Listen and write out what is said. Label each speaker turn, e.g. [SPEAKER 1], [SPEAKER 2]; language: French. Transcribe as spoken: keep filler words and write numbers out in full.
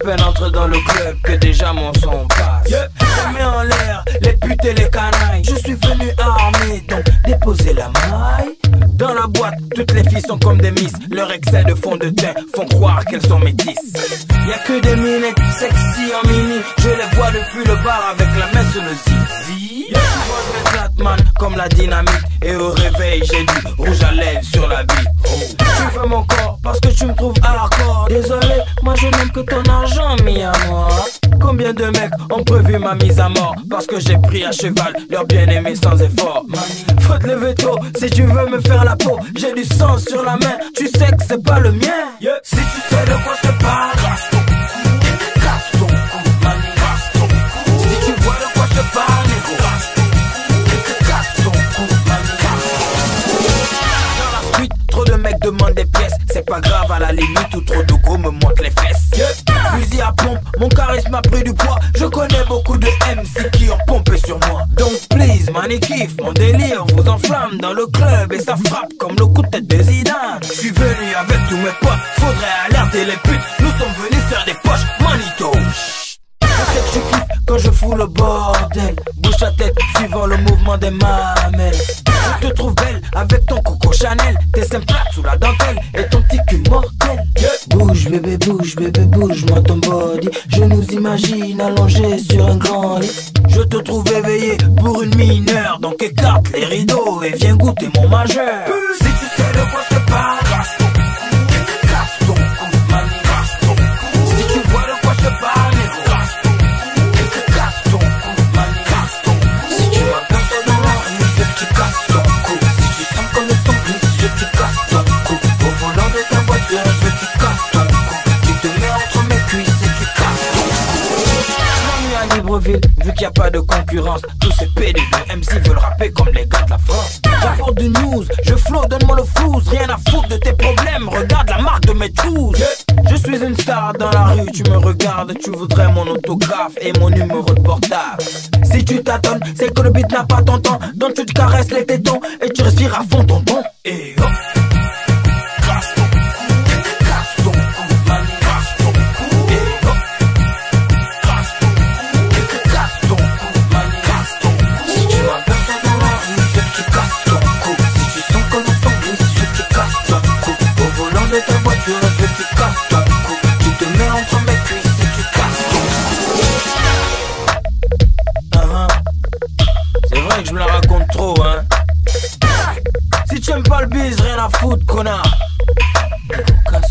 [SPEAKER 1] peine entre dans le club que déjà mon son passe. Yeah. Je mets en l'air les putes et les canailles. Je suis venu armé, donc déposer la maille. Dans la boîte, toutes les filles sont comme des miss. Leur excès de fond de teint font croire qu'elles sont métisses. Y'a que des minettes sexy en mini. Je les vois depuis le bar avec la main sur le zizi. Yeah. Souvent je m'éclate man comme la dynamite. Et au réveil j'ai du rouge à lèvres sur la bite. Oh. Tu veux mon corps parce que tu me trouves hardcore. Désolé, moi je n'aime que ton argent mis à moi. Combien de mecs ont prévu ma mise à mort parce que j'ai pris à cheval leur bien-aimé sans effort. Faut te lever tôt si tu veux me faire la peau. J'ai du sang sur la main, tu sais que c'est pas le mien. Yeah. Si tu sais de quoi je te parle, casse ton cou, casse ton cou, mani, casse ton cou. Si tu vois de quoi je te parle, négro, casse ton cou, casse ton cou, mani, casse ton cou. Dans la suite, trop de mecs demandent des pièces. C'est pas grave à la limite où trop de go me montent les fesses. Yeah. Fusil à pompe, mon charisme a pris du poids. Je connais beaucoup de M C qui ont pompé sur moi. Donc please, mani kiffe, mon délire vous enflamme dans le club et ça frappe comme le coup de tête de Zidane. Je suis venu avec tous mes potes, faudrait alerter les putes. Nous sommes venus faire des poches, manito. Je sais que tu kiffes quand je fous le bordel. Bouge ta tête, suivant le mouvement des mamelles. Je te trouve belle avec ton coco Chanel. Tes seins plates sous la dentelle et ton petit cul mortel. Yeah. Bouge bébé, bouge bébé, bouge-moi ton body. Je nous imagine allongés sur un grand lit. Je te trouve éveillé pour une mineure. Donc écarte les rideaux et viens goûter mon majeur. Si tu sais de quoi je te parle, casse ton cou, casse ton cou, mani, casse ton cou. Si tu vois de quoi je te parle, négro, casse ton cou, casse ton cou, mani, casse ton cou. Si tu m'aperçois dans la rue, je veux que tu casses ton cou. Si tu sens comme le son glisse, je veux que tu casses ton cou. Au volant de ta voiture, je veux que tu casses ton cou. Tu te mets entre mes cuisses et tu casses ton cou. Je m'ennuie à Libreville, vu qu'il n'y a pas de concurrence. Tous ces P D de M C veulent rapper comme les gars de la France. J'apporte du news, je flow, donne-moi le flouze. Rien à foutre de tes problèmes, regarde la marque de mes shoes. Je suis une star dans la rue, tu me regardes. Tu voudrais mon autographe et mon numéro de portable. Si tu t'attends, c'est que le beat n'a pas ton temps. Donc tu te caresses les tétons et tu respires à fond ton ton. Et hop, casse ton cou, casse ton cou, mani, casse ton cou. Et hop, casse ton cou, casse ton cou, mani, casse ton cou. Si tu m'aperçois dans la rue, je veux que tu casses ton cou. Si tu sens comme ton glisse, je veux que tu casses ton cou. Au volant de ta voiture, je veux que tu casses ton cou. Tu te mets entre mes cuisses et tu casses ton cou. Uh-huh. C'est vrai que je me la raconte trop, hein. Si tu aimes pas le bise, rien à foutre, connard.